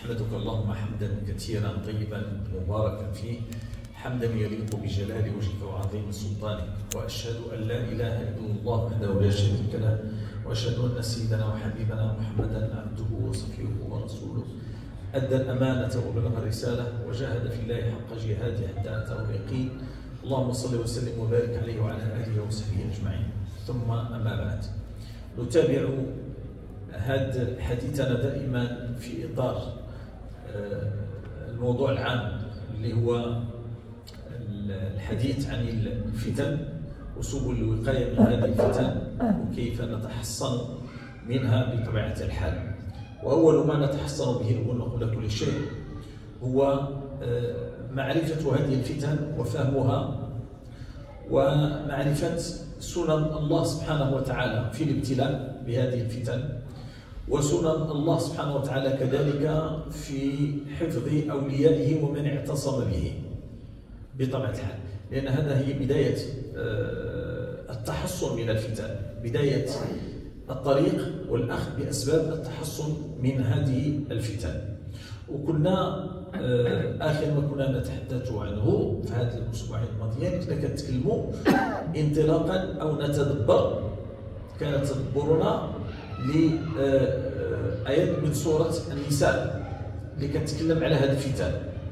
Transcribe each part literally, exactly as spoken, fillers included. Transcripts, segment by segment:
أحمدك اللهم حمدا كثيرا طيبا مباركا فيه، حمدا يليق بجلال وجهك وعظيم سلطانك، وأشهد أن لا إله إلا الله وحده لا شريك له، وأشهد أن سيدنا وحبيبنا محمدا عبده وصفيه ورسوله، أدى الأمانة وبلغ الرسالة وجاهد في الله حق جهاده حتى أتاه اليقين. اللهم صل وسلم وبارك عليه وعلى آله وصحبه أجمعين. ثم أما بعد، نتابع هذا حديثنا دائما في إطار الموضوع العام اللي هو الحديث عن الفتن وسبل الوقاية من هذه الفتن وكيف نتحصن منها بطبيعة الحال. وأول ما نتحصن به قبل كل شيء هو معرفة هذه الفتن وفهمها ومعرفة سنن الله سبحانه وتعالى في الابتلاء بهذه الفتن، وسنن الله سبحانه وتعالى كذلك في حفظ أوليائه ومن اعتصم به بطبيعة الحال، لأن هذا هي بداية التحصن من الفتن، بداية الطريق والأخذ بأسباب التحصن من هذه الفتن. وكنا آخر ما كنا نتحدث عنه في هذه الأسبوعين الماضيين كنا كنتكلموا انطلاقا أو نتدبر، كان تدبرنا لآيات من سورة النساء اللي كتكلم على هذه الفتن،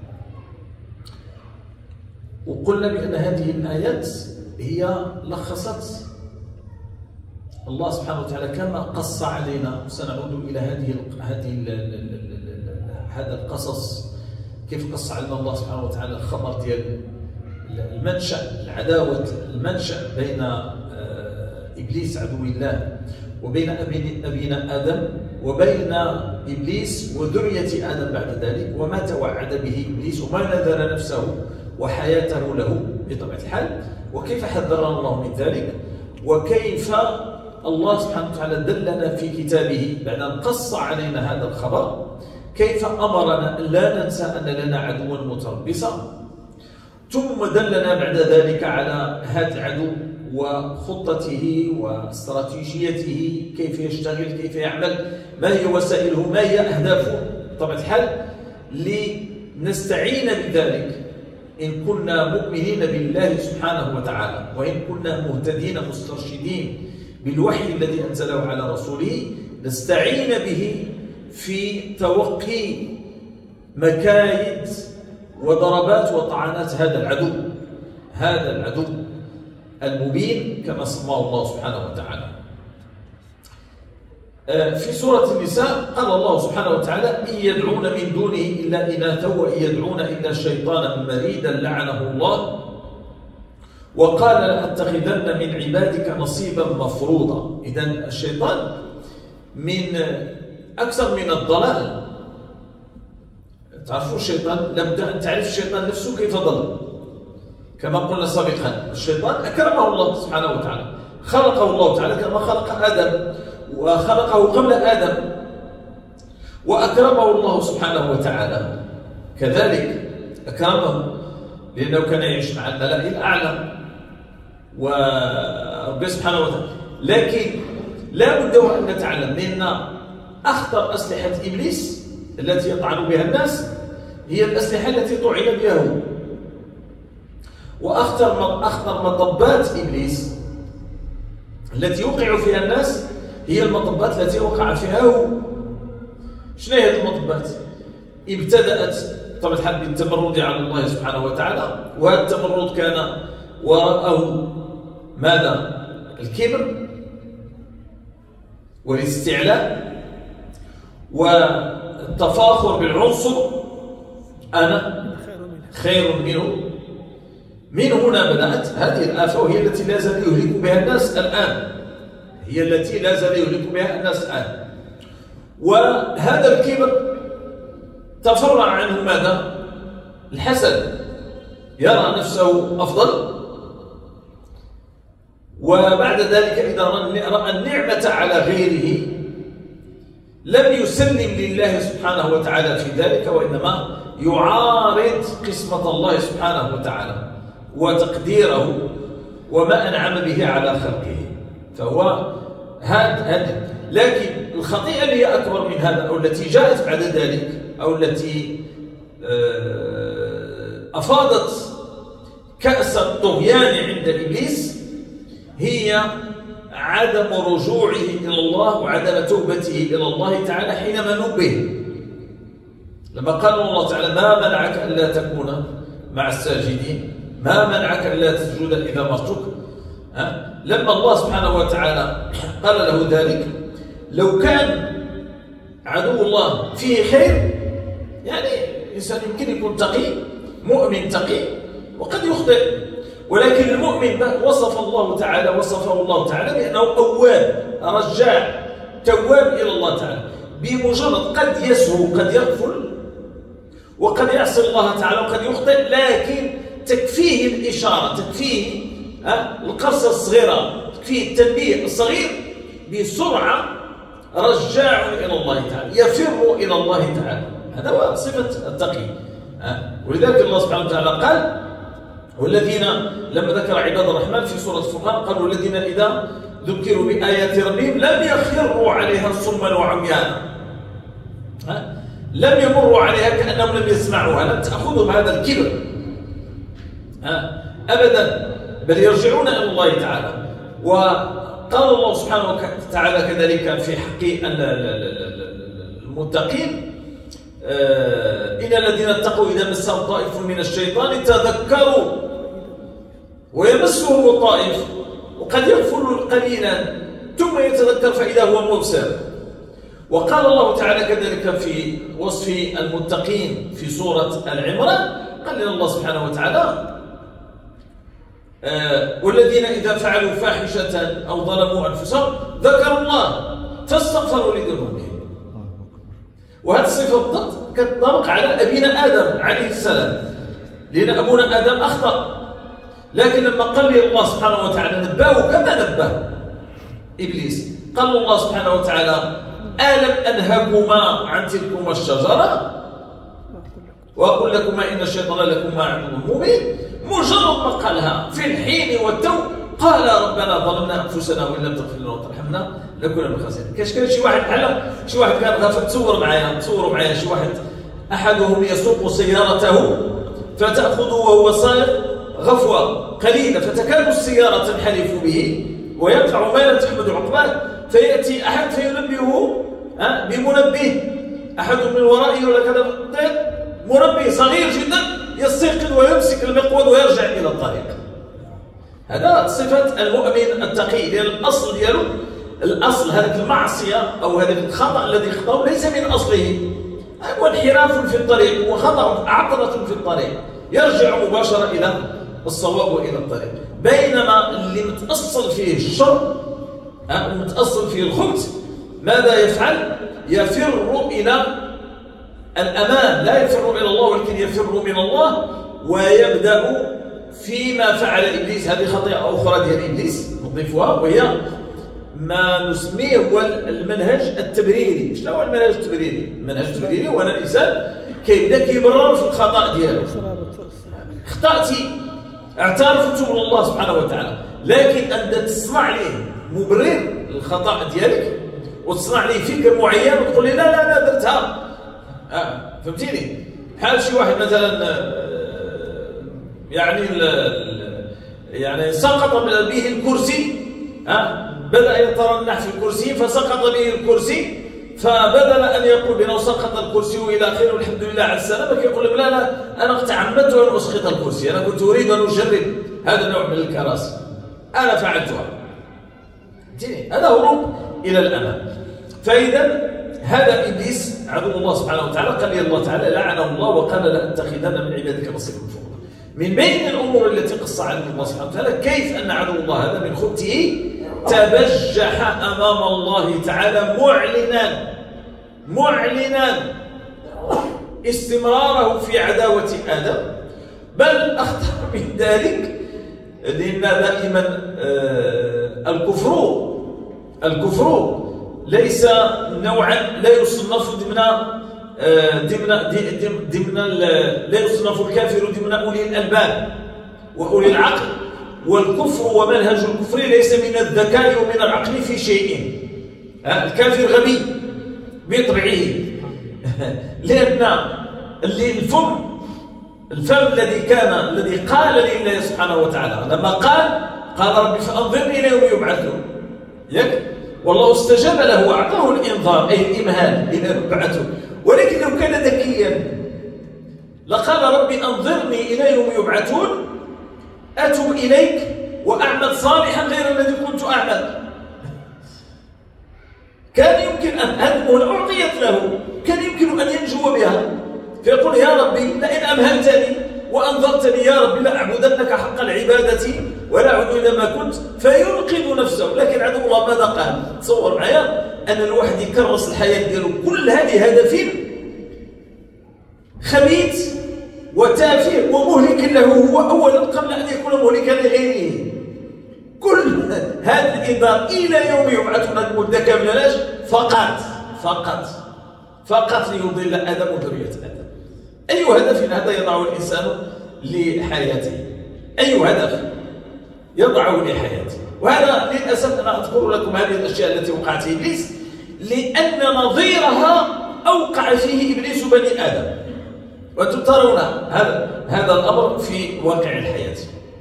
وقلنا بأن هذه الآيات هي لخصت الله سبحانه وتعالى كما قص علينا. سنعود إلى هذه هذه هذا القصص، كيف قص علينا الله سبحانه وتعالى الخبر ديال المنشأ العداوة المنشأ بين إبليس عدو الله وبين أبينا آدم وبين إبليس وذرية آدم بعد ذلك، وما توعد به إبليس وما نذر نفسه وحياته له بطبيعة الحال، وكيف حذرنا الله من ذلك، وكيف الله سبحانه وتعالى دلنا في كتابه بعد أن قص علينا هذا الخبر، كيف أمرنا أن لا ننسى أن لنا عدوا متربصا، ثم دلنا بعد ذلك على هذا العدو وخطته واستراتيجيته، كيف يشتغل، كيف يعمل، ما هي وسائله، ما هي أهدافه بطبيعة الحال، لنستعين بذلك إن كنا مؤمنين بالله سبحانه وتعالى، وإن كنا مهتدين مسترشدين بالوحي الذي أنزله على رسوله، نستعين به في توقي مكايد وضربات وطعنات هذا العدو، هذا العدو المبين كما سماه الله سبحانه وتعالى. في سورة النساء قال الله سبحانه وتعالى: إن يدعون من دونه إلا إناثا وإن يدعون إلا شيطانا مريدا لعنه الله وقال لأتخذن من عبادك نصيبا مفروضا. إذن الشيطان من أكثر من الضلال. تعرفوا الشيطان، لابد أن تعرف الشيطان نفسه كيف ضل. كما قلنا سابقا، الشيطان أكرمه الله سبحانه وتعالى، خلقه الله تعالى كما خلق آدم، وخلقه قبل آدم، وأكرمه الله سبحانه وتعالى كذلك أكرمه لأنه كان يعيش مع الملأ الأعلى ورب سبحانه وتعالى. لكن لا بد أن نتعلم بأن أخطر أسلحة إبليس التي يطعن بها الناس هي الأسلحة التي طعن بها هو، وأخطر أخطر مطبات إبليس التي يوقع فيها الناس هي المطبات التي وقع فيها هو. شنو هي هذه المطبات؟ ابتدأت طبعا الحال بالتمرد على الله سبحانه وتعالى، وهذا التمرد كان وراءه ماذا؟ الكبر والاستعلاء والتفاخر بالعنصر، أنا خير منه. من هنا بدأت هذه الآفة، وهي التي لا زال يهلك بها الناس الآن، هي التي لا زال يهلك بها الناس الآن. وهذا الكبر تفرع عنه ماذا؟ الحسد، يرى نفسه أفضل، وبعد ذلك إذا رأى النعمة على غيره لم يسلم لله سبحانه وتعالى في ذلك، وإنما يعارض قسمة الله سبحانه وتعالى وتقديره وما أنعم به على خلقه. فهو هذا لكن الخطيئة اللي هي أكبر من هذا أو التي جاءت بعد ذلك أو التي أفاضت كأس الطغيان عند إبليس هي عدم رجوعه إلى الله وعدم توبته إلى الله تعالى حينما نبه. لما قال الله تعالى ما منعك ألا تكون مع الساجدين، ما منعك ألا تسجد إذا أمرتك. لما الله سبحانه وتعالى قال له ذلك، لو كان عدو الله فيه خير، يعني الإنسان يمكن يكون تقي مؤمن تقي وقد يخطئ، ولكن المؤمن وصف الله تعالى وصفه الله تعالى بأنه أواب رجاع تواب إلى الله تعالى. بمجرد قد يسهو قد يغفل وقد يعصي الله تعالى وقد يخطئ، لكن تكفيه الإشارة، تكفيه القرصة الصغيرة، تكفيه التنبيه الصغير، بسرعة رجاع إلى الله تعالى، يفر إلى الله تعالى. هذا هو صفة التقي. ولذلك الله سبحانه وتعالى قال والذين لما ذكر عباد الرحمن في سورة الفرقان قالوا الذين إذا ذكروا بآيات ربهم لم يخروا عليها صما وعميانا، لم يمروا عليها كأنهم لم يسمعوها، لم تأخذهم هذا الكبر أبدا، بل يرجعون إلى الله تعالى. وقال الله سبحانه وتعالى كذلك في حق المتقين إن الذين اتقوا إذا مسهم طائف من الشيطان تذكروا ويمسهم الطائف وقد يغفل قليلا ثم يتذكر فإذا هو مبصر. وقال الله تعالى كذلك في وصف المتقين في سورة العمران، قال لنا الله سبحانه وتعالى والذين إذا فعلوا فاحشة أو ظلموا أنفسهم ذكروا الله فاستغفروا لذنوبهم. وهذه الصفة بالضبط كتطابق على أبينا آدم عليه السلام، لأن أبونا آدم أخطأ، لكن لما قال لي الله سبحانه وتعالى نباه كما نباه إبليس، قال الله سبحانه وتعالى ألم أنهكما عن تلكما الشجرة وأقول لكما إن الشيطان لكما عدو مبين. مجرد ما قالها في الحين والتو قال ربنا ظلمنا أنفسنا وإن لم تغفر لنا وترحمنا لكنا من الخاسرين. كاش كان شي واحد بحال شي واحد كان غافل، تصور معايا تصوروا معايا شي واحد أحدهم يسوق سيارته فتأخذ وهو صائر غفوة قليلة فتكاد السيارة تنحلف به ويدفع مالا تحمد عقباه، فيأتي أحد فينبهه بمنبه أحد من ورائه ولا كذا، منبه صغير جدا يستيقظ ويمسك المقود ويرجع إلى الطريق. هذا صفة المؤمن التقي، لأن الأصل ديالو الأصل هذه المعصية أو هذا الخطأ الذي خطأه ليس من أصله، هو انحراف في الطريق وخطأ عطرة في الطريق، يرجع مباشرة إلى الصواب وإلى الطريق. بينما اللي متأصل فيه الشر ومتأصل فيه الخبث ماذا يفعل؟ يفر إلى الأمان، لا يفر إلى الله ولكن يفر من الله، ويبدأ فيما فعل إبليس. هذه خطيئة أخرى ديال إبليس نضيفها، وهي ما نسميه هو المنهج التبريري. شنو هو المنهج التبريري؟ المنهج التبريري هو أن الإنسان كيبدا كيبرر في الخطأ ديالو. خطأتي اعترفت من الله سبحانه وتعالى، لكن أنت تصنع ليه مبرر للخطأ ديالك وتصنع ليه فكر معين وتقول لي لا لا لا درتها. آه فهمتيني؟ بحال شي واحد مثلا يعني يعني سقط به الكرسي، ها بدأ يترنح في الكرسي فسقط به الكرسي، فبدل أن يقول بأنه سقط الكرسي وإلى آخره والحمد لله على السلامة، كيقول لك لا لا أنا تعمدت أن أسقط الكرسي، أنا كنت أريد أن أجرب هذا النوع من الكراسي، أنا فعلتها. هذا هروب إلى الأمان. فإذا هذا إبليس عدو الله سبحانه وتعالى، قال لي الله تعالى لعنه الله وقال لأتخذن من عبادك نصيبا مفروضا. من بين الأمور التي قص عليه الله سبحانه وتعالى كيف أن عدو الله هذا من خبثه تبجح أمام الله تعالى معلنا معلنا استمراره في عداوة آدم، بل أخطر من ذلك، لأن دائما الكفر الكفر ليس نوعا لا يصنف ضمن ضمن ضمن لا يصنف الكافر ضمن أولي الألباب وأولي العقل، والكفر ومنهج الكفر ليس من الذكاء ومن العقل في شيء، الكافر غبي بطبعه، لأن اللي الفم الفم الذي كان الذي قال لله سبحانه وتعالى لما قال قال ربي فأنظرني إلى يوم يبعثون، ياك؟ والله استجاب له وأعطاه الإنذار أي الإمهال إلى يوم يبعثون، ولكن لو كان ذكيا لقال ربي أنظرني إلى يوم يبعثون أتوب إليك وأعمل صالحا غير الذي كنت أعمل. كان يمكن أن هذه أعطيت له، كان يمكن أن ينجو بها، فيقول يا ربي لئن أمهلتني وأنظرتني يا ربي لأعبدنك حق العبادة ولا أعود إلى ما كنت، فينقذ نفسه. لكن عدو الله ماذا قال؟ تصور معايا أن الواحد يكرس الحياة ديالو كل هذه هدف خبيث وتافه ومهلك له هو أولا قبل أن يكون مهلكا لغيره. كل هذا الإنذار إلى يوم يبعثون المدة كاملة فقط فقط فقط ليضل آدم وذرية آدم. أي هدف هذا يضعه الإنسان لحياته؟ أي هدف يضعه لحياته؟ وهذا للأسف أنا أذكر لكم هذه الأشياء التي وقعت في إبليس لأن نظيرها أوقع فيه إبليس بني آدم، وأنتم ترون هذا هذا الأمر في واقع الحياة.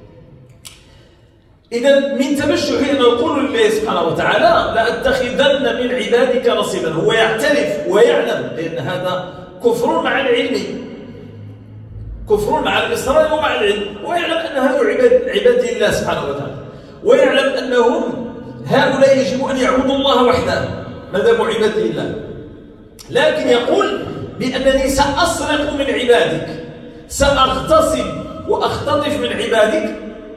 إذا من تبجحه نقول لله سبحانه وتعالى لأتخذن من عبادك نصيبا. هو يعترف ويعلم، لأن هذا كفر مع العلم، كفر مع الإصرار ومع العلم، ويعلم أن هؤلاء عباد عباد الله سبحانه وتعالى، ويعلم أنهم هؤلاء يجب أن يعبدوا الله وحده ما داموا عباد الله. لكن يقول بأنني سأسرق من عبادك، سأغتصب وأختطف من عبادك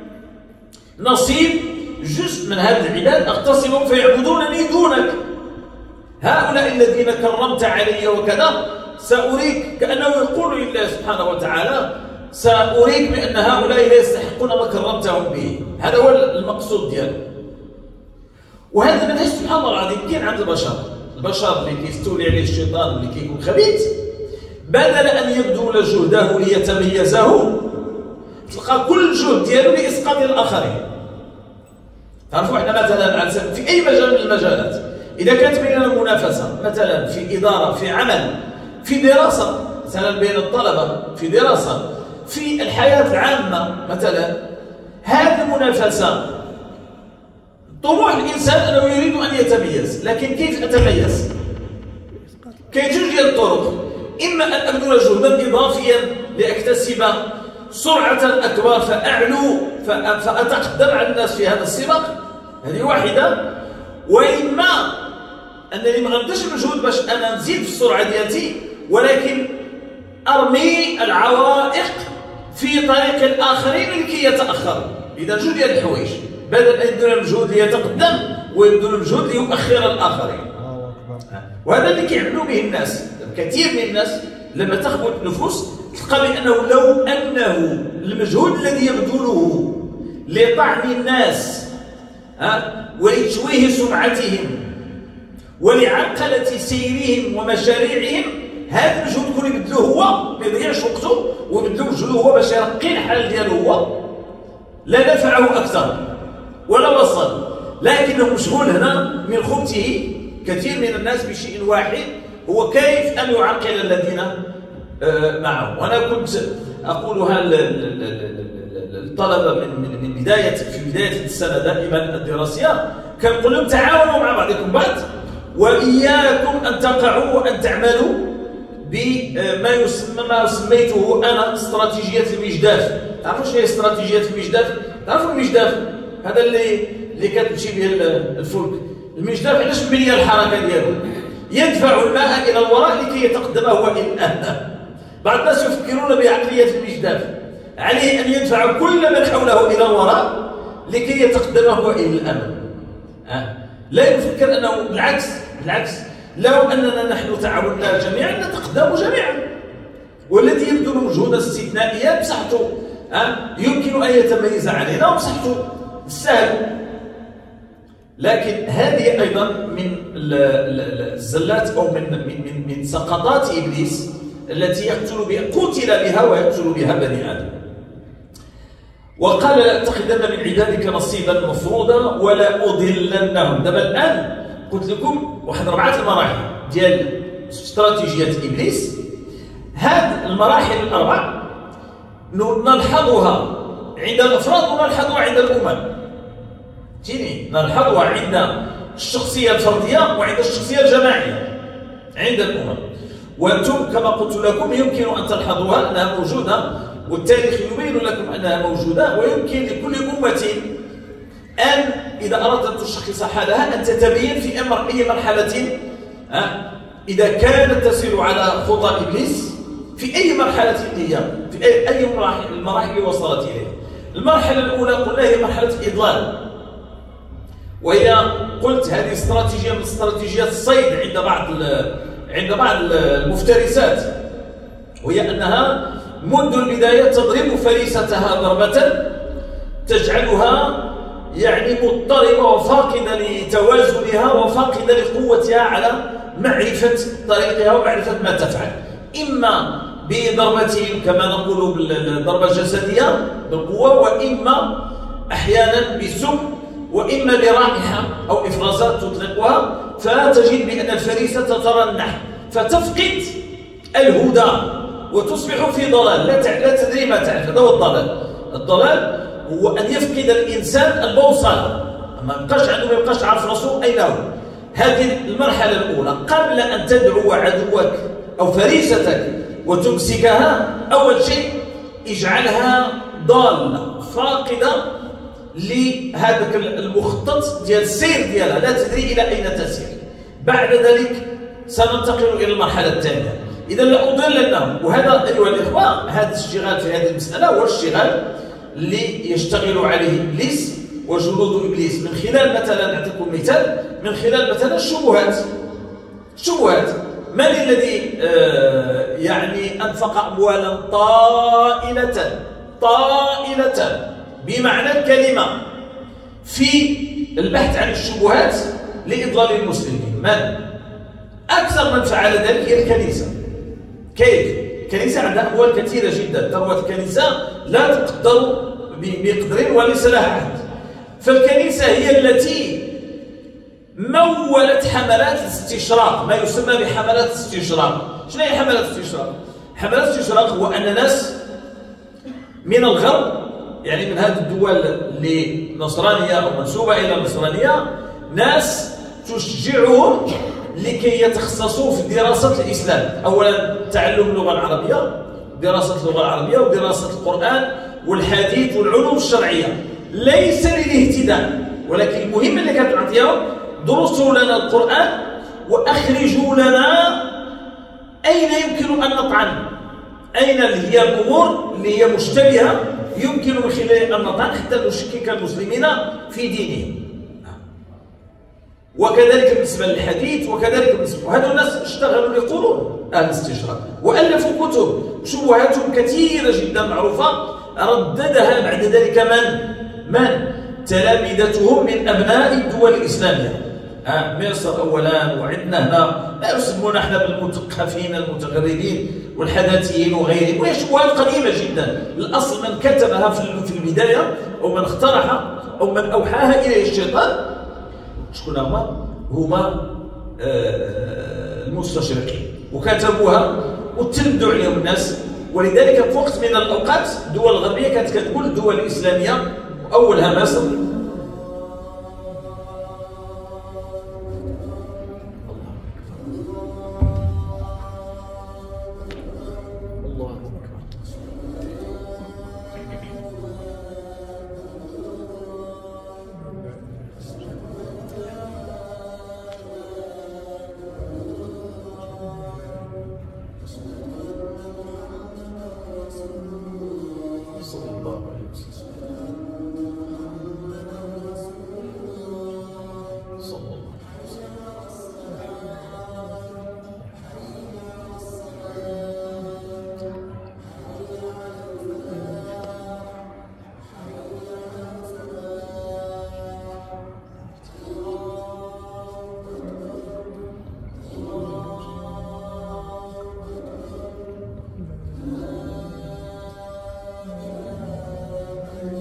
نصيب جزء من هذا العباد أغتصبهم فيعبدونني دونك. هؤلاء الذين كرمت علي وكذا سأريك، كأنه يقول لله سبحانه وتعالى سأريك بأن هؤلاء لا يستحقون ما كرمتهم به. هذا هو المقصود ديالو. وهذا منهج سبحان الله العظيم كاين عند البشر. البشر اللي كيستولي عليه الشيطان اللي كيكون خبيث، بدل أن يبذل جهده ليتميزه تلقى كل الجهد ديالو لإسقاط الآخرين. تعرفوا احنا مثلا في أي مجال من المجالات إذا كانت بيننا منافسة، مثلا في إدارة، في عمل، في دراسة، مثلا بين الطلبة، في دراسة، في الحياة العامة مثلا، هذه المنافسة طموح الإنسان أنه يريد أن يتميز. لكن كيف أتميز؟ كاين جوج ديال الطرق، إما أن أبذل جهدا إضافيا لأكتسب سرعة أكبر فأعلو فأتقدم على الناس في هذا السباق، هذه واحدة، وإما أنني ما غنديرش مجهود باش أنا نزيد في السرعة ديالتي، ولكن أرمي العوائق في طريق الآخرين لكي يتأخروا. إذا جوج ديال الحوايج، بدل أن يبذل المجهود ليتقدم ويبذل المجهود ليؤخر الآخرين. وهذا اللي كيعملوا به الناس. كثير من الناس لما تخبط النفوس تلقى بأنه لو أنه المجهود الذي يبذله لطعن الناس ها ولتشويه سمعتهم ولعرقلة سيرهم ومشاريعهم، هذا المجهود كله يبذلوه هو ما يضيعش وقته ويبذلو مجهوده هو باش يرقي الحال ديالو هو، لا نفعه أكثر ولا وصل، لكنه مشغول هنا من خبثه كثير من الناس بشيء واحد هو كيف أن يعرقل الذين معه. وأنا كنت أقولها للطلبة من من بداية في بداية السنة دائما الدراسية، كنقول لهم تعاونوا مع بعضكم بعض، وإياكم أن تقعوا وأن تعملوا بما يسمى ما سميته أنا استراتيجية المجداف. تعرفوا شنو هي استراتيجية المجداف؟ تعرفوا المجداف هذا اللي اللي كتمشي به الفلك. المجداف علاش مبنية الحركة ديالو؟ يدفع الماء إلى الوراء لكي يتقدم هو إلى الأمام. بعض الناس يفكرون بعقلية المجداف، عليه أن يدفع كل من حوله إلى الوراء لكي يتقدم هو إلى الأمام. أه؟ لا يفكر أنه بالعكس، بالعكس لو أننا نحن تعاوننا جميعا نتقدم جميعا. والذي يبذل مجهودا استثنائيا بصحته أه؟ يمكن أن يتميز علينا وبصحته سهل. لكن هذه أيضا من الزلات أو من من من سقطات إبليس التي يقتل بها قتل بها ويقتل بها بني آدم. وقال لأتخذن من عبادك نصيبا مفروضا ولا أضلنهم. دابا الآن قلت لكم واحد أربعة المراحل ديال استراتيجية إبليس. هذه المراحل الأربع نلحظها عند الأفراد ونلحظها عند الأمم. تيني نلحظها عند الشخصية الفردية وعند الشخصية الجماعية عند الأمم. وأنتم كما قلت لكم يمكن أن تلحظوها أنها موجودة، والتاريخ يبين لكم أنها موجودة، ويمكن لكل أمة أن إذا أردت أن تشخص حالها أن تتبين في أمر أي مرحلة إذا كانت تسير على خطى إبليس في أي مرحلة هي، في أي مراحل المراحل وصلت إليه. المرحلة الأولى قلنا هي مرحلة الإضلال، وهي قلت هذه استراتيجية من استراتيجيات الصيد عند بعض عند بعض المفترسات، وهي أنها منذ البداية تضرب فريستها ضربة تجعلها يعني مضطربة وفاقدة لتوازنها وفاقدة لقوتها على معرفة طريقها ومعرفة ما تفعل، إما بضربة كما نقول بالضربة الجسدية بالقوة، وإما أحيانا بالسم، وإما برائحة أو إفرازات تطلقها، فتجد بأن الفريسة تترنح فتفقد الهدى وتصبح في ضلال لا تدري ما تعرف. هذا هو الضلال. الضلال هو أن يفقد الإنسان البوصلة، ما يبقاش عنده ما يبقاش عارف راسه أين هو. هذه المرحلة الأولى. قبل أن تدعو عدوك أو فريستك وتمسكها، أول شيء اجعلها ضالة فاقدة لهذاك المخطط ديال السير ديالها، لا تدري إلى أين تسير. بعد ذلك سننتقل إلى المرحلة الثانية. إذا لأضلنهم، وهذا أيها الإخوة هذا الاشتغال في هذه المسألة هو الاشتغال اللي يشتغل عليه إبليس وجنود إبليس من خلال مثلا نعطيكم مثال، من خلال مثلا الشبهات. الشبهات، من الذي آه يعني أنفق أموالا طائلة طائلة بمعنى الكلمة في البحث عن الشبهات لإضلال المسلمين؟ من؟ أكثر من فعل ذلك هي الكنيسة. كيف؟ الكنيسة عندها أموال كثيرة جدا، ثروة الكنيسة لا تقدر بقدر وليس لها حد. فالكنيسة هي التي مولت حملات الاستشراق، ما يسمى بحملات الاستشراق. شنو هي حملات الاستشراق؟ حملات الاستشراق هو أن ناس من الغرب، يعني من هذه الدول اللي نصرانية أو منسوبة إلى النصرانية، ناس تشجعهم لكي يتخصصوا في دراسة الإسلام. أولا تعلم اللغة العربية، دراسة اللغة العربية ودراسة القرآن والحديث والعلوم الشرعية، ليس للاهتداء، ولكن المهم اللي كتعطيهم درسوا لنا القرآن وأخرجوا لنا أين يمكن أن نطعن، أين هي الأمور اللي هي مشتبهة يمكن من خلالها أن نطعن حتى نشكك المسلمين في دينهم. وكذلك بالنسبة للحديث، وكذلك بالنسبة، وهذول الناس اشتغلوا لقرون أهل الاستشراق وألفوا كتب شبهاتهم كثيرة جدا معروفة، رددها بعد ذلك من؟ من؟ تلامذتهم من أبناء الدول الإسلامية. آه مصر أولا، وعندنا هنا ما يسمونا احنا بالمثقفين المتغربين والحداثيين وغيرهم، وهي شبهات قديمة جدا. الأصل من كتبها في البداية أو من اخترعها أو من أوحاها إليه الشيطان شكون هما؟ هما آه المستشرقين، وكتبوها وتلمدوا عليهم الناس. ولذلك في وقت من الأوقات الدول الغربية كانت كتقول الدول الإسلامية وأولها مصر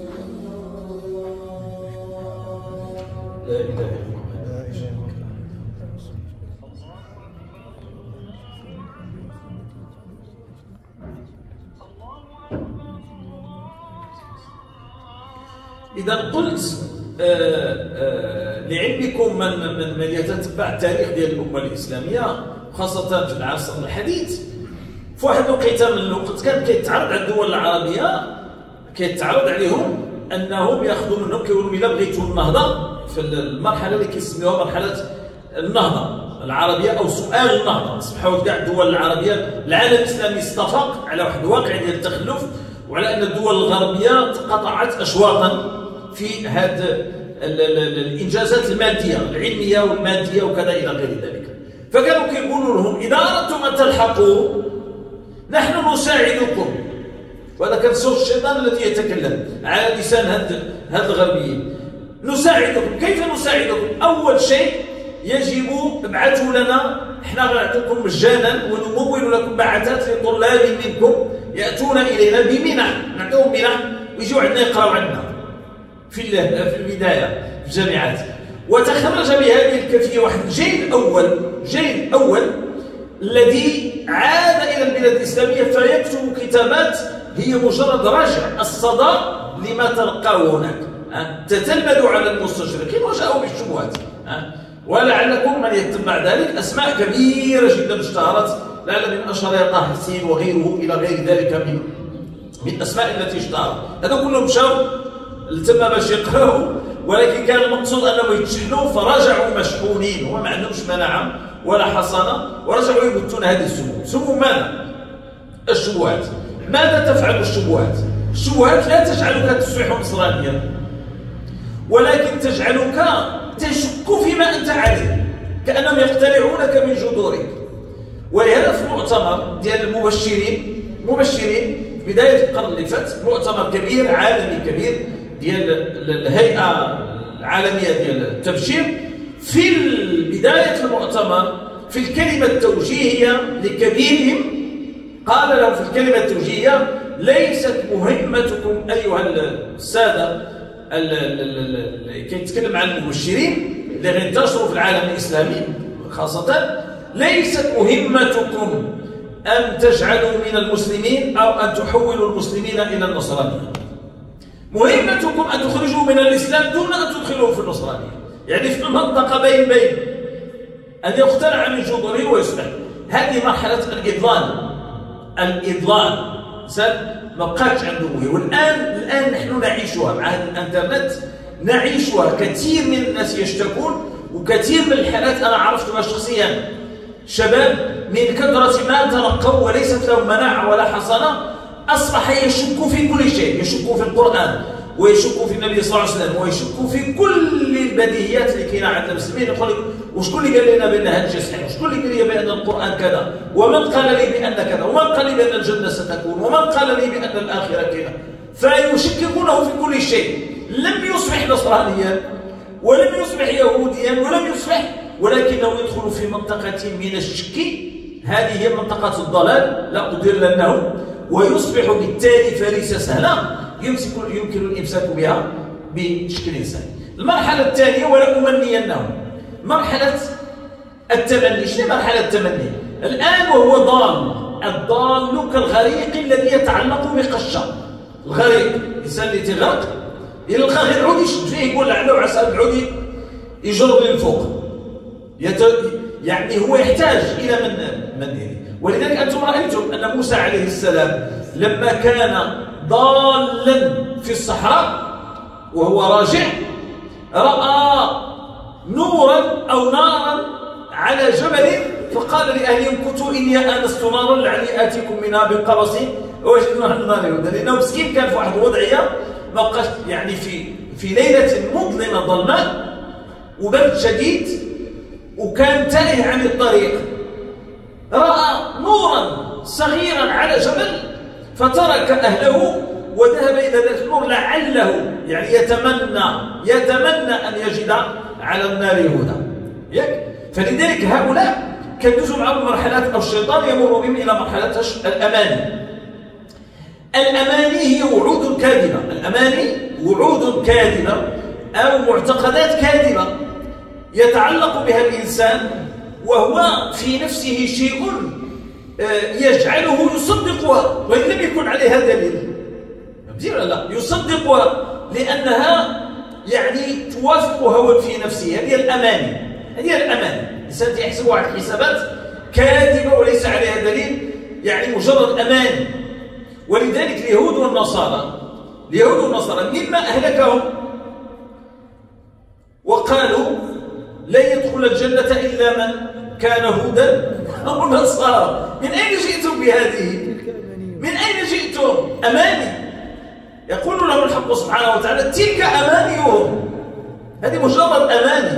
لا إله إلا الله. إذا قلت آآ آآ لعلمكم من من من يتتبع التاريخ ديال الأمة الإسلامية خاصة في العصر الحديث، في واحد الوقيته من الوقت كان كيتعرض على الدول العربية كيتعرض عليهم أنهم ياخذوا منهم كيقولوا إلا بغيتوا النهضة في المرحلة اللي كيسميوها مرحلة النهضة العربية أو سؤال النهضة. سمحوا كاع الدول العربية العالم الإسلامي اتفق على واحد الواقع ديال التخلف وعلى أن الدول الغربية قطعت أشواطا في هذه الإنجازات المادية العلمية والمادية وكذا إلى غير ذلك. فكانوا كيقولوا لهم إذا أردتم أن تلحقوا نحن نساعدكم. وهذا كان صوت الشيطان الذي يتكلم على لسان هاد هاد الغربيين. نساعدكم، كيف نساعدكم؟ أول شيء يجب ابعثوا لنا، احنا غنعطيكم مجانا ونمول لكم بعثات لطلاب منكم يأتون إلينا بمنح، نعطيهم منح ويجوا عندنا يقراوا عندنا في في البداية في الجامعات. وتخرج بهذه الكيفية واحد الجيل الأول، جيل الأول الذي عاد إلى البلاد الإسلامية فيكتب كتابات هي مجرد رجع الصدى لما تلقاه هناك. تتلمذوا على المستشرقين وجاءوا بالشبهات. ولعلكم من يتبع ذلك أسماء كبيرة جدا اشتهرت، لعل من أشهرها طه حسين وغيره إلى غير ذلك من من الأسماء التي اشتهرت. هذا كلهم مشاو لتما باش يقراوا، ولكن كان المقصود أنهم يتشحنوا فرجعوا مشحونين، وما عندهمش مناعة ولا حصانة، ورجعوا يبثون هذه السموم. سموم ماذا؟ الشبهات. ماذا تفعل الشبهات؟ الشبهات لا تجعلك تصبح نصرانيا، ولكن تجعلك تشك فيما أنت عليه، كأنهم يقتلعونك من جذورك. ولهذا في المؤتمر ديال المبشرين مبشرين في بداية القرن اللي فات، مؤتمر كبير عالمي كبير ديال الهيئة العالمية ديال التبشير، في بداية المؤتمر في الكلمة التوجيهية لكبيرهم قال لهم في الكلمة التوجيهية: ليست مهمتكم أيها السادة كي يتكلم عن المبشرين اللي غينتشروا في العالم الإسلامي خاصة، ليست مهمتكم أن تجعلوا من المسلمين أو أن تحولوا المسلمين إلى النصرانية. مهمتكم أن تخرجوا من الإسلام دون أن تدخلوا في النصرانية، يعني في المنطقة بين بين أن يقتنع من جذوره ويصبح. هذه مرحلة الإضلال. الإضلال ما بقاتش عنده هوية، والآن الآن نحن نعيشها مع هذا الإنترنت، نعيشها. كثير من الناس يشتكون، وكثير من الحالات أنا عرفتها شخصيا، شباب من كثرة ما تلقوا وليست لهم مناعة ولا حصانة أصبح يشك في كل شيء، يشك في القرآن ويشك في النبي صلى الله عليه وسلم ويشك في كل البديهيات اللي كاينه عند المسلمين. يقول لك: وشكون اللي قال لنا بان هذا الشيء صحيح؟ وشكون اللي قال لي بان القرآن كذا؟ ومن قال لي بان كذا؟ ومن قال لي بان الجنة ستكون؟ ومن قال لي بان الآخرة كذا؟ فيشككونه في كل شيء. لم يصبح نصرانيا ولم يصبح يهوديا ولم يصبح، ولكنه يدخل في منطقة من الشك. هذه هي منطقة الضلال، لا أضلنهم، ويصبح بالتالي فريسة سهلة يمكن الإمساك بها بشكل إنساني. المرحلة الثانية ولا أمنينهم مرحلة التمني. شنو مرحلة التمني؟ الآن وهو ضال، الضال كالغريق الذي يتعلق بقشة. الغريق الإنسان اللي تغرق يلقى غير عود يشد فيه، يقول لعله عسى عود يجرب للفوق. يت... يعني هو يحتاج إلى من من ولذلك أنتم رأيتم أن موسى عليه السلام لما كان ضالا في الصحراء وهو راجع رأى نورا أو نارا على جبل، فقال لأهلهم: كتوا إني آنست نارا لعلي آتيكم منها بقبس وجدوا النار يهودا. لأنه مسكين كان في واحد الوضعية ما بقاش، يعني في في ليلة مظلمة ظلماء وبرد شديد، وكان تائه عن الطريق، رأى نورا صغيرا على جبل فترك أهله وذهب إلى ذلك النور لعله يعني يتمنى يتمنى أن يجد على النار هدى. فلذلك هؤلاء كدوزوا معهم مرحلات، أو الشيطان يمر بهم إلى مرحلة الأماني. الأماني هي وعود كاذبة، الأماني وعود كاذبة أو معتقدات كاذبة يتعلق بها الإنسان، وهو في نفسه شيء يجعله يصدقها وإن لم يكن عليها دليل. فهمتي ولا لا؟ يصدقها لأنها يعني توافق هوى في نفسه. هذه الأماني، هذه الأماني. الإنسان يحسب واحد الحسابات كاذبة وليس عليها دليل، يعني مجرد أماني. ولذلك اليهود والنصارى اليهود والنصارى مما أهلكهم وقالوا لن يدخل الجنة إلا من كان هودا أو نصارى. من أين جئتم بهذه؟ من أين جئتم؟ أماني. يقول لهم الحق سبحانه وتعالى تلك أمانيهم، هذه مجرد أماني.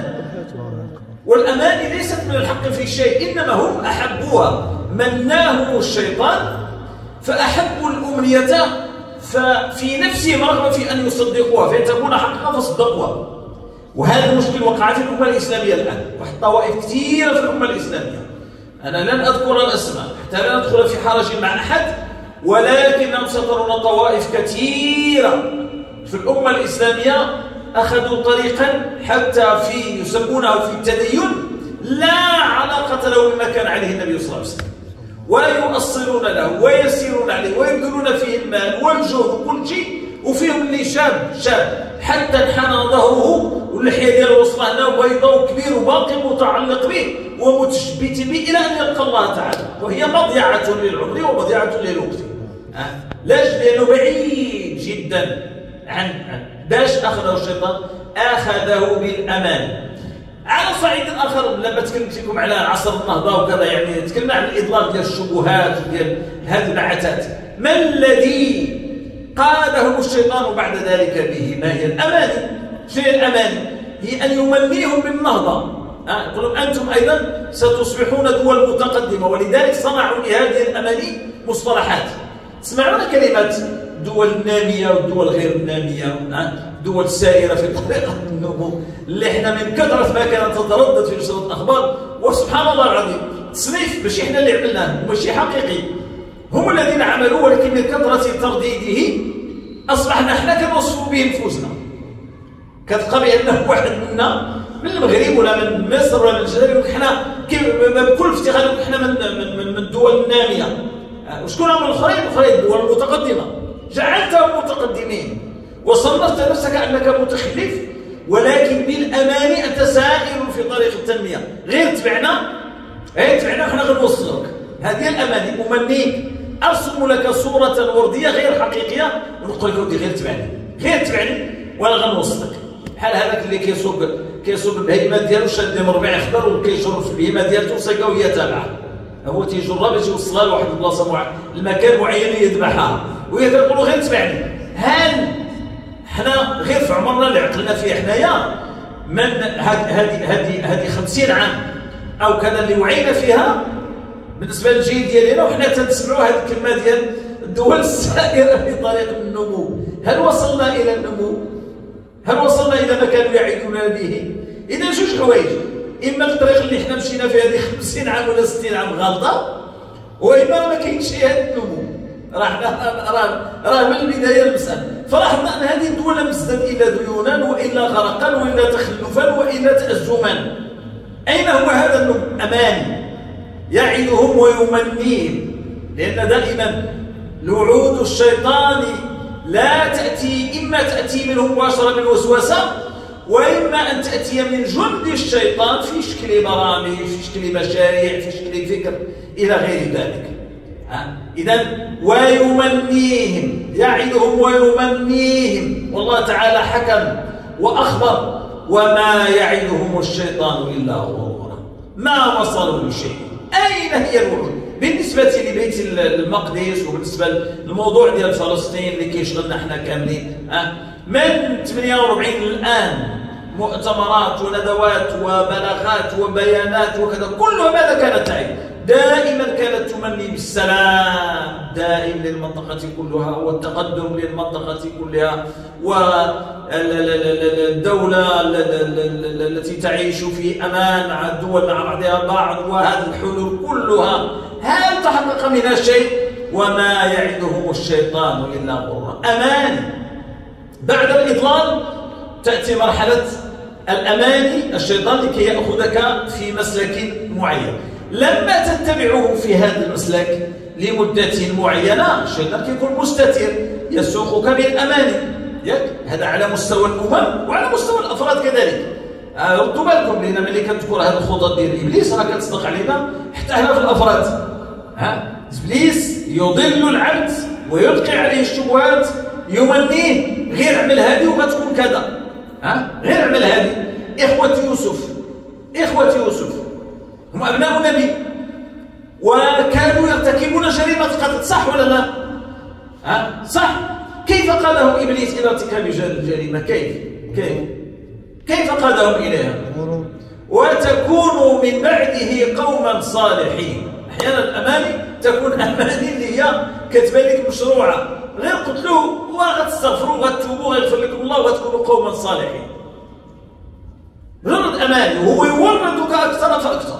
والأماني ليست من الحق في شيء، إنما هم أحبوها، مناهم الشيطان فأحبوا الأمنية ففي نفسهم رغبة في أن يصدقوها فإن تكون حقا فصدقوها. وهذا المشكل وقع في الأمة الإسلامية الآن، واحد طوائف كثيرة في الأمة الإسلامية. أنا لن أذكر الأسماء حتى لا ندخل في حرج مع أحد، ولكنهم سترون طوائف كثيرة في الأمة الإسلامية أخذوا طريقا حتى في يسمونه في التدين لا علاقة له بما كان عليه النبي صلى الله عليه وسلم، ويؤصلون له ويسيرون عليه ويبذلون فيه المال والجهد وكل شيء، وفيهم اللي شاب شاب حتى انحنى ظهره واللحيه ديالو وصلها هنا وبيضاء وكبير وباقي متعلق به ومتشبت به الى ان يلقى الله تعالى، وهي مضيعه للعمر ومضيعه للوقت. أه؟ لاش؟ لانه بعيد جدا عن عن باش اخذه الشيطان؟ اخذه بالامان. على صعيد اخر لما تكلمت لكم على عصر النهضه وكذا، يعني تكلمنا عن الاضلال ديال الشبهات وديال هذه البعثات، ما الذي قادهم الشيطان بعد ذلك به؟ ما هي الاماني؟ شنو هي الاماني؟ هي ان يمنيهم بالنهضه، يقول لهم انتم ايضا ستصبحون دول متقدمه، ولذلك صنعوا لهذه الاماني مصطلحات. تسمعون كلمات دول ناميه والدول غير الناميه، دول سائره في طريقه النمو، اللي احنا من كثره ما كانت تتردد في نشره الاخبار، وسبحان الله العظيم تصنيف ماشي احنا اللي عملناه وماشي حقيقي، هم الذين عملوا، ولكن من كثره ترديده اصبحنا احنا كنوصفوا به نفوسنا. كتلقى بانه واحد منا من المغرب ولا من مصر ولا من الجزائر احنا بكل افتخار احنا من من من الدول الناميه. وشكون هم الاخرين؟ الاخرين الدول المتقدمه، جعلتهم متقدمين وصنفت نفسك انك متخلف، ولكن بالاماني انت سائر في طريق التنميه. غير تبعنا غير تبعنا احنا غنوصلك. هذه الاماني، امنيك، ارسم لك صوره ورديه غير حقيقيه ونقول لك ودي غير تبعني غير تبعني وانا غنوصلك. بحال هذاك اللي كيسوق كيسوق البهيمه ديالو شاد مربع خضر وكيجر في البهيمه ديالته وساقه وهي تابعه، هو تيجرها باش يوصلها لواحد البلاصه معينه المكان معين يذبحها وهي كتقول غير تبعني. هل حنا غير في عمرنا اللي عقلنا فيه حنايا من هذه هذه هذه خمسين عام او كذا اللي وعينا فيها بالنسبه للجيل ديالنا، وحنا تنسمعوا هذه الكلمه ديال الدول السائره في طريق النمو؟ هل وصلنا الى النمو؟ هل وصلنا الى ما كانوا يعدون به؟ اذا جوج حوايج، اما الطريق اللي حنا مشينا في هذه خمسين عام ولا ستين عام غلطه، واما ما كاينش هذا النمو. راه راه راه من البدايه المساله. فلاحظنا ان هذه الدول لم تزدد الا ديونا والا غرقا والا تخلفا والا تازما. اين هو هذا النمو؟ اماني يعدهم ويمنيهم، لان دائما الوعود الشيطاني لا تاتي، اما تاتي منه مباشره بالوسوسه، واما ان تاتي من جند الشيطان في شكل برامج، في شكل مشاريع، في شكل فكر الى غير ذلك. اذا ويمنيهم، يعدهم ويمنيهم، والله تعالى حكم واخبر وما يعدهم الشيطان الا غرورا، ما وصلوا لشيء. اين هي الوعود؟ بالنسبه لبيت المقدس وبالنسبه للموضوع ديال فلسطين اللي كيشغلنا احنا كاملين، من ثمانية وأربعين الان مؤتمرات وندوات وبلاغات وبيانات وكذا، كلها ماذا كانت تعد؟ دائما كانت تمني بالسلام دائم للمنطقة كلها والتقدم للمنطقة كلها والدولة التي تعيش في أمان مع الدول مع بعضها بعض، وهذه الحلول كلها هل تحقق منها شيء؟ وما يعدهم الشيطان إلا غرورا. أمان. بعد الإضلال تأتي مرحلة الأماني، الشيطان لكي يأخذك في مسلك معين. لما تتبعه في هذا المسلك لمدة معينة الشيطان كيكون مستتر، يسوقك بالأماني، ياك هذا على مستوى الامم وعلى مستوى الافراد كذلك. ردوا بالكم لان ملي كنذكر هذه الخطط ديال ابليس راه كتصدق علينا حتى هنا في الافراد. ها ابليس يضل العبد ويلقي عليه الشبهات، يمنيه غير اعمل هذه وغتكون كذا، ها غير اعمل هذه. اخوه يوسف اخوه يوسف هم ابناء نبي وكانوا يرتكبون جريمه قتل، صح ولا لا؟ ها صح. كيف قادهم ابليس الى ارتكاب الجريمه؟ كيف كيف كيف قادهم اليها؟ وتكونوا من بعده قوما صالحين. احيانا الاماني تكون اماني اللي هي كتبان لك مشروعه، غير قتلوه وغتستغفروا وغتوبوا ويغفر لكم الله وتكونوا قوما صالحين. مجرد اماني وهو يوردك اكثر فاكثر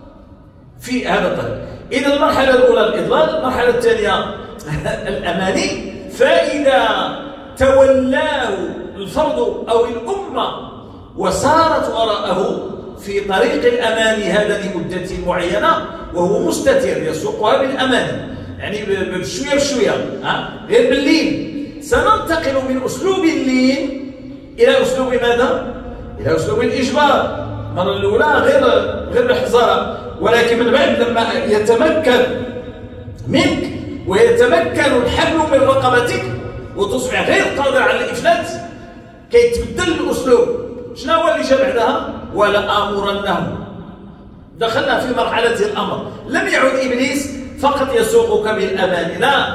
في هذا الطريق. اذا المرحله الاولى الاضلال، المرحله الثانيه الاماني. فاذا تولاه الفرد او الامه وسارت وراءه في طريق الأمان هذا لمدة معينة وهو مستتر يسوقها بالأمان، يعني بشوية بشوية، غير باللين. سننتقل من أسلوب اللين إلى أسلوب ماذا؟ إلى أسلوب الإجبار. المرة الأولى غير غير الحزارة، ولكن من بعد لما يتمكن منك ويتمكن الحبل من رقبتك وتصبح غير قادر على الإفلات كيتبدل الأسلوب. شنو هو اللي جا بعدها؟ ولآمرنهم. دخلنا في مرحلة الأمر. لم يعد إبليس فقط يسوقك بالأمان، لا،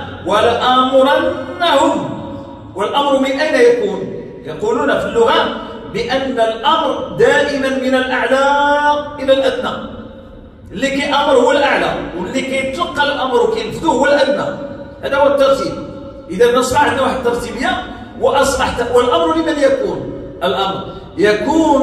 ولآمرنهم. والأمر من أين يكون؟ يقولون في اللغة بأن الأمر دائما من الأعلى إلى الأدنى. اللي كيأمر هو الأعلى واللي كيتلقى الأمر وكينفذوه هو الأدنى. هذا هو الترتيب. إذا أصبح عندنا واحد الترتيبية وأصبحت. والأمر لمن يكون؟ الأمر يكون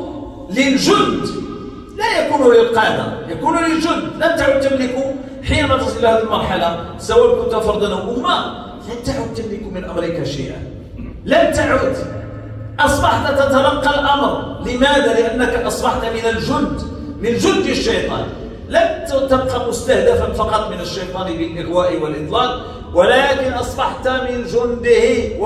للجند لا يكون للقادة، يكون للجند. لن تعد تملك حينما تصل إلى هذه المرحلة سواء كنت فردا أو أمة، لن تعد تملك من أمرك شيئا، لن تعد. أصبحت تتلقى الأمر. لماذا؟ لأنك أصبحت من الجند، من جند الشيطان. لن تبقى مستهدفا فقط من الشيطان بالإغواء والإضلال، ولكن أصبحت من جنده.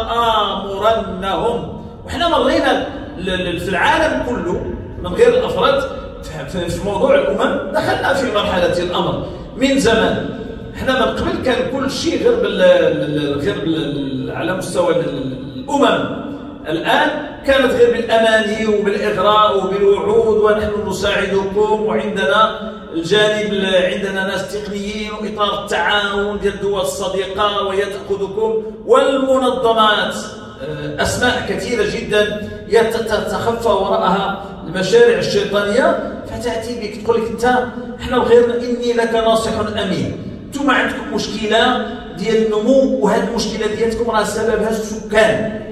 ولآمرنهم. وإحنا مرينا في العالم كله من غير الأفراد في موضوع الأمم، دخلنا في مرحلة الأمر من زمان. إحنا من قبل كان كل شيء غير بال غير بال على مستوى الأمم. الآن كانت غير بالأماني وبالإغراء وبالوعود، ونحن نساعدكم وعندنا الجانب، عندنا ناس تقنيين وإطار التعاون ديال الدول الصديقة ويتأخذكم، والمنظمات أسماء كثيرة جدا يتخفى وراءها المشاريع الشيطانية، فتأتي بك تقول لك أنت إحنا وغيرنا إني لك ناصح أمين. أنتم عندكم مشكلة ديال النمو، وهذه المشكلة ديالكم راه سببها السكان.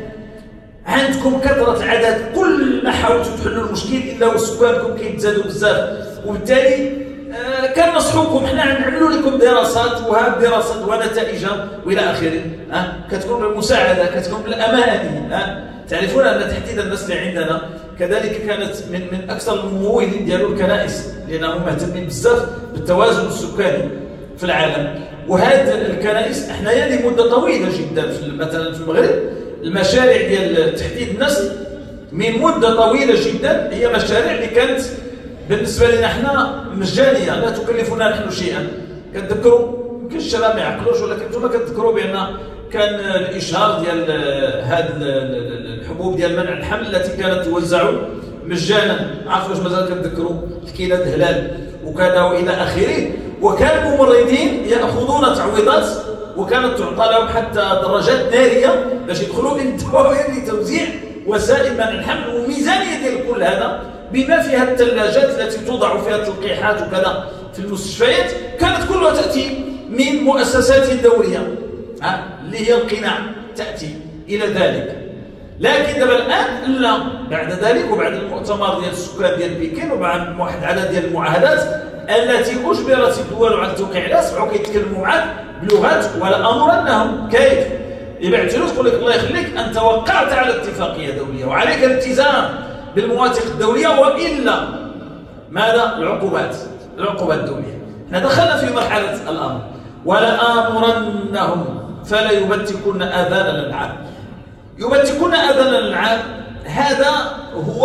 عندكم كثرة العدد، كل ما حاولتوا تحلوا المشكل إلا وسكانكم كيتزادوا بزاف، وبالتالي آه كنصحوكم حنا نعملوا لكم دراسات وهذه الدراسات ونتائجها والى اخره. ها آه كتكون بالمساعده، كتكون بالاماني. ها آه تعرفون ان تحديد النسل عندنا كذلك كانت من من اكثر الممولين ديالو الكنائس، لانهم مهتمين بزاف بالتوازن السكاني في العالم. وهذه الكنائس احنا لمده طويله جدا في مثلا في المغرب المشاريع ديال تحديد النسل من مده طويله جدا هي مشاريع اللي كانت بالنسبه لنا احنا مجانيه، لا تكلفنا نحن شيئا. كنذكروا يمكن الشباب ما يعقلوش، ولكن انتم كتذكروا بان كان الاشهار ديال هذه الحبوب ديال منع الحمل التي كانت توزع مجانا. عرفتوا واش مازال كتذكروا الكيلاد هلال وكذا والى اخره. وكان الممرضين ياخذون تعويضات وكانت تعطى لهم حتى دراجات ناريه باش يدخلوا للدواوين لتوزيع وسائل منع الحمل. وميزانيه ديال كل هذا بما فيها الثلاجات التي توضع فيها التلقيحات وكذا في المستشفيات كانت كلها تأتي من مؤسسات دولية اللي هي القناع تأتي إلى ذلك. لكن دابا الآن لا، بعد ذلك وبعد المؤتمر ديال السكان ديال بكين وبعد واحد عدد ديال المعاهدات التي أجبرت الدول على التوقيع عليها أصبحوا كيتكلموا معاك بلغات ولأمرنهم. كيف؟ يبعثوا له تقول لك الله يخليك أنت وقعت على اتفاقية دولية وعليك الالتزام بالمواثيق الدولية، وإلا ماذا؟ العقوبات، العقوبات الدولية. احنا دخلنا في مرحلة الأمر. ولآمرنهم فلا يبتكن آذان الأنعام. يبتكون آذان الأنعام. هذا هو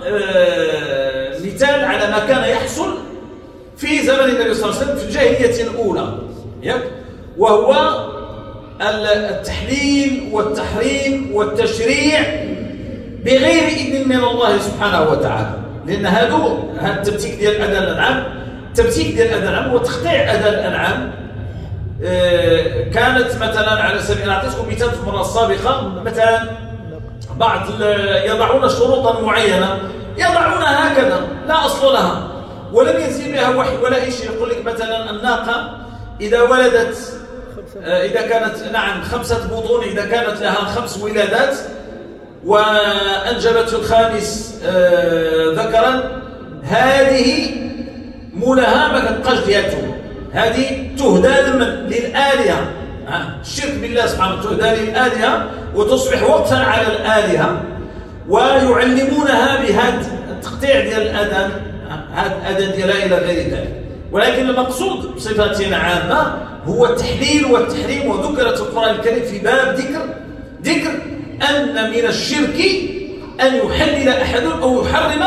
آه مثال على ما كان يحصل في زمن النبي صلى الله عليه وسلم في الجاهلية الأولى، وهو التحليل والتحريم والتشريع بغير إذن من الله سبحانه وتعالى. لأن هذا هذا التبتيك ديال آذان الأنعام، التبتيك ديال آذان الأنعام وتقطيع آذان الأنعام آه كانت مثلا على سبيل أعطيتكم مثال في المرة السابقة، مثلا بعض يضعون شروطا معينة يضعونها هكذا لا أصل لها ولم ينزل بها وحي ولا شيء. يقول لك مثلا الناقة إذا ولدت إذا كانت نعم خمسة بطون، إذا كانت لها خمس ولادات وأنجبت في الخامس ذكرا، هذه مولها ما كتبقاش ديالتهم، هذه تهدى للآلهة. الشرك بالله سبحانه تهدى للآلهة وتصبح وقتا على الآلهة، ويعلمونها بهذا التقطيع ديال الأذان، هذا الأذان ديالها إلى غير ذلك. ولكن المقصود بصفة عامة هو التحليل والتحريم، وذكرت في القرآن الكريم في باب ذكر ذكر أن من الشرك أن يحلل أحد أو يحرم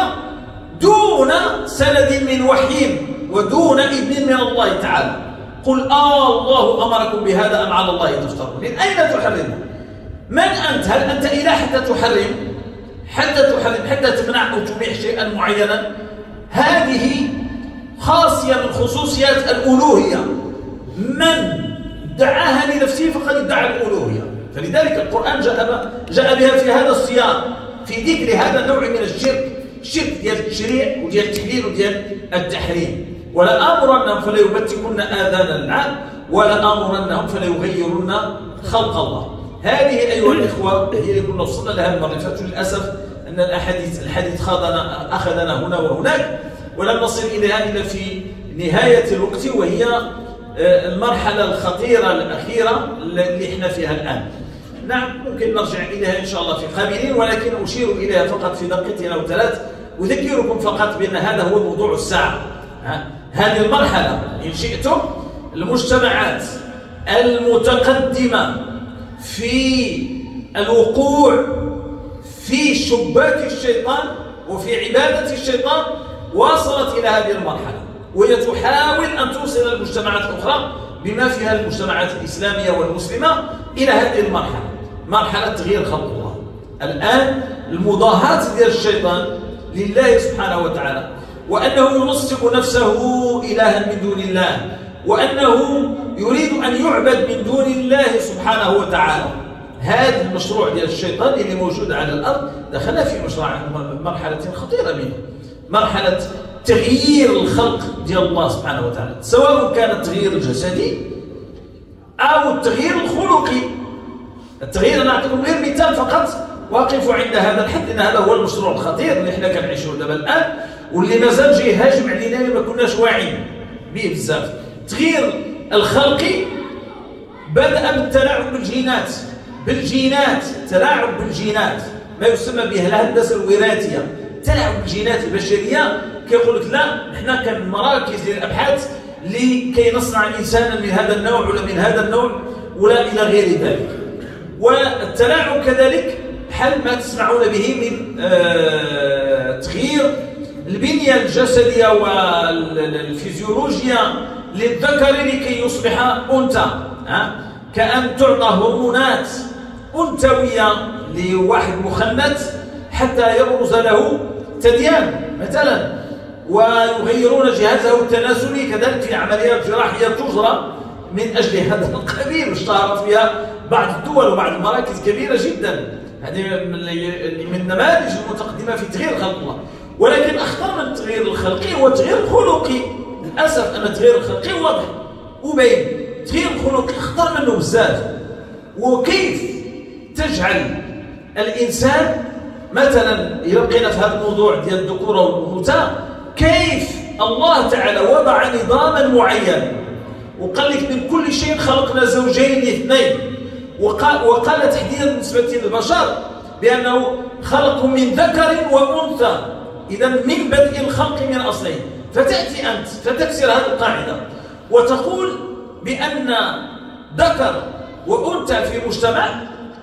دون سند من وحي ودون إذن من الله تعالى. قل آه الله أمركم بهذا أم على الله تفترون؟ من أين تحرم؟ من أنت؟ هل أنت إله حتى تحرم؟ حتى تحرم حتى تمنع أو تبيح شيئا معينا؟ هذه خاصية من خصوصيات الألوهية، من دعاها لنفسه فقد ادعى الألوهية. فلذلك القرآن جاء جاء بها في هذا السياق، في ذكر هذا النوع من الشرك، الشرك ديال التشريع وديال التحليل وديال التحريم. ولا أمرنهم فلا يبتكن آذان الأنعام ولا أمرنهم فلا يغيرن خلق الله. هذه أيها الإخوة هي اللي كنا وصلنا لها المرة اللي فاتت. للأسف أن الأحاديث الحديث خاضنا أخذنا هنا وهناك ولم نصل إليها إلا في نهاية الوقت، وهي المرحلة الخطيرة الأخيرة اللي احنا فيها الآن. نعم ممكن نرجع إليها إن شاء الله في قابلين، ولكن أشير إليها فقط في دقيقتين أو ثلاث. أذكركم فقط بأن هذا هو موضوع الساعة. هذه المرحلة إن شئتم المجتمعات المتقدمة في الوقوع في شباك الشيطان وفي عبادة الشيطان واصلت إلى هذه المرحلة، وهي تحاول أن توصل المجتمعات الأخرى بما فيها المجتمعات الإسلامية والمسلمة إلى هذه المرحلة، مرحلة تغيير خلق الله. الآن المضاهاة ديال الشيطان لله سبحانه وتعالى، وأنه ينصب نفسه إلها من دون الله، وأنه يريد أن يعبد من دون الله سبحانه وتعالى. هذا المشروع ديال الشيطان اللي موجود على الأرض دخلنا في مشروع مرحلة خطيرة منه، مرحلة تغيير الخلق ديال الله سبحانه وتعالى، سواء كان التغيير الجسدي أو التغيير الخلقي. التغيير أنا أعطيكم غير مثال فقط واقف عند هذا الحد، لأن هذا هو المشروع الخطير اللي احنا كنعيشوه دابا الآن، واللي مازال جاي يهاجم علينا اللي ما كناش واعيين به بزاف. التغيير الخلقي بدأ بالتلاعب بالجينات بالجينات تلاعب بالجينات، ما يسمى به الهندسة الوراثية، تلاعب بالجينات البشرية. كيقول لك لا حنا كان مراكز للأبحاث لكي نصنع الإنسان من هذا النوع ولا من هذا النوع ولا إلى غير ذلك. والتلاعب كذلك حل ما تسمعون به من آه تغيير البنية الجسدية والفيزيولوجيا للذكر لكي يصبح أنثى، كأن تعطى هرمونات أنثوية لواحد مخنث حتى يبرز له ثديان مثلا، ويغيرون جهازه التناسلي كذلك في عمليات جراحية تجرى من أجل هذا القبيل، اشتهرت فيها بعض الدول وبعض المراكز كبيرة جدا. هذه من النماذج المتقدمة في تغيير خلق الله. ولكن أخطر من التغيير الخلقي هو التغيير الخلقي. للأسف أن التغيير الخلقي واضح وبين، التغيير الخلقي أخطر منه بزاف. وكيف تجعل الإنسان مثلا يبقينا في هذا الموضوع ديال الذكورة والأنوثة، كيف الله تعالى وضع نظاما معينا وقال لك من كل شيء خلقنا زوجين اثنين، وقال, وقال تحديدا بالنسبة للبشر بأنه خلق من ذكر وأنثى، إذا من بدء الخلق من أصله. فتأتي أنت فتكسر هذه القاعدة وتقول بأن ذكر وأنثى في مجتمع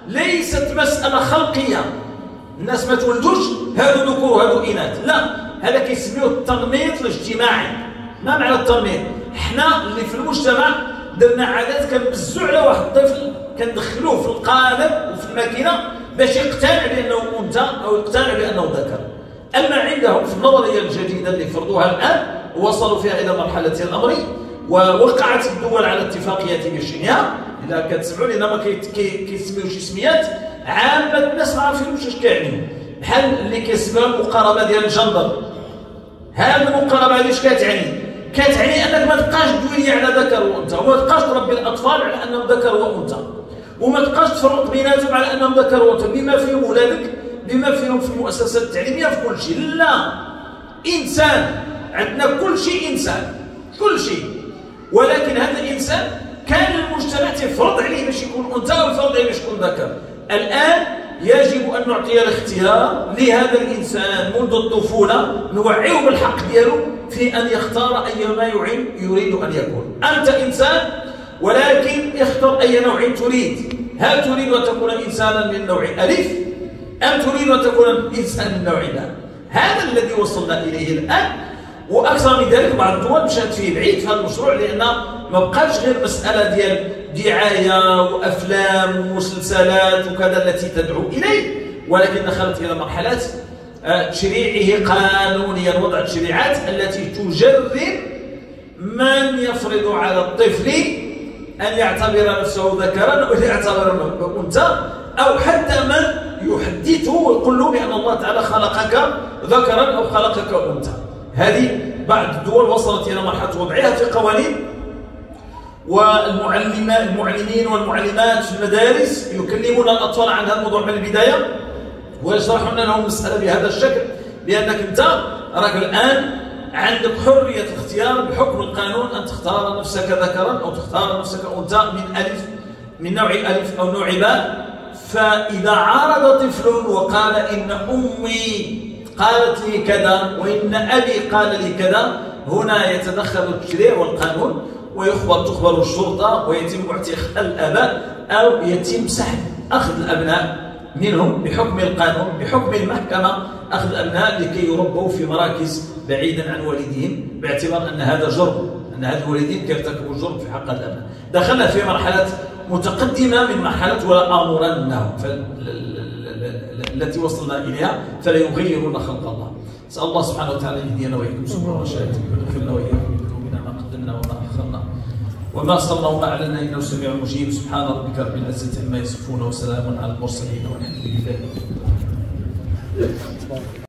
ليست مسألة خلقية، الناس ما تولدوش هادو ذكور وهادو إناث، لا، هذا كيسميوه التنميط الاجتماعي. ما معنى التنميط؟ حنا اللي في المجتمع درنا عادات كنبزو على واحد الطفل كندخلوه في القالب وفي الماكينة باش يقتنع بأنه أنثى أو يقتنع بأنه ذكر. أما عندهم في النظرية الجديدة اللي فرضوها الآن ووصلوا فيها إلى مرحلة الأمر، ووقعت الدول على اتفاقيات بشنها، إلا كتسمعوا لنا ما كيسميو شي سميات عامة الناس ما عارفينوش اش كيعني، بحال اللي كيسميوها المقاربة ديال الجندر. هذه المقاربة هذه اش كتعني؟ كتعني أنك ما تبقاش دويني على ذكر وأنثى، وما تبقاش تربي الأطفال على أنهم ذكر وأنثى، وما تبقاش تفرق بيناتهم على أنهم ذكر وأنثى، بما فيهم ولادك، بما فيهم في المؤسسات التعليمية، في كل شيء. لا، إنسان، عندنا كل شيء إنسان، كل شيء، ولكن هذا الإنسان كان المجتمع تفرض عليه باش يكون أنثى ويفرض عليه باش يكون ذكر. الآن يجب أن نعطي الاختيار لهذا الإنسان منذ الطفولة، نوعيه بالحق ديالو في أن يختار أي ما يريد أن يكون. أنت إنسان، ولكن اختر أي نوع تريد. هل تريد أن تكون إنسانا من نوع ألف أم تريد أن تكون إنسان من نوع باء؟ هذا الذي وصلنا إليه الآن. وأكثر من ذلك بعض الدول مشات فيه بعيد في هذا المشروع، لأن ما بقاش غير مسألة ديال دعاية وأفلام ومسلسلات وكذا التي تدعو إليه، ولكن دخلت إلى مرحلة تشريعه قانونيا، وضع التشريعات التي تجرم من يفرض على الطفل أن يعتبر نفسه ذكرا أو يعتبر أنثى، أو حتى من يحدثه ويقول له بأن الله تعالى خلقك ذكرا أو خلقك أنثى. هذه بعض الدول وصلت إلى مرحلة وضعها في قوانين، والمعلمين والمعلمات في المدارس يكلمون الأطفال عن هذا الموضوع من البداية، ويشرحون لهم المسألة بهذا الشكل، بأنك أنت راك الآن عندك حرية الاختيار بحكم القانون أن تختار نفسك ذكرا أو تختار نفسك أنثى من ألف، من نوع ألف أو نوع باء. فإذا عارض طفل وقال إن أمي قالت لي كذا وإن أبي قال لي كذا، هنا يتدخل التشريع والقانون، ويخبر تخبر الشرطة، ويتم اعتقال الآباء أو يتم سحب أخذ الأبناء منهم بحكم القانون، بحكم المحكمة، أخذ الأبناء لكي يربوا في مراكز بعيدا عن والديهم، باعتبار أن هذا جرم، أن هذا الوالدين كيرتكبوا الجرم في حق الأبناء. دخلنا في مرحلة متقدمة من مرحلة ولا أمرنهم التي وصلنا إليها، فلا يغيرون خلق الله. نسأل الله سبحانه وتعالى يهدينا وإياكم سبل الرشاد، ويغفرنا وإياكم بذنوبنا ما قدمنا وما أخرنا وما أسررنا وما أعلنا، إنه سميع مجيب. سبحان ربك رب العزة عما يصفون، وسلام على المرسلين، والحمد لله.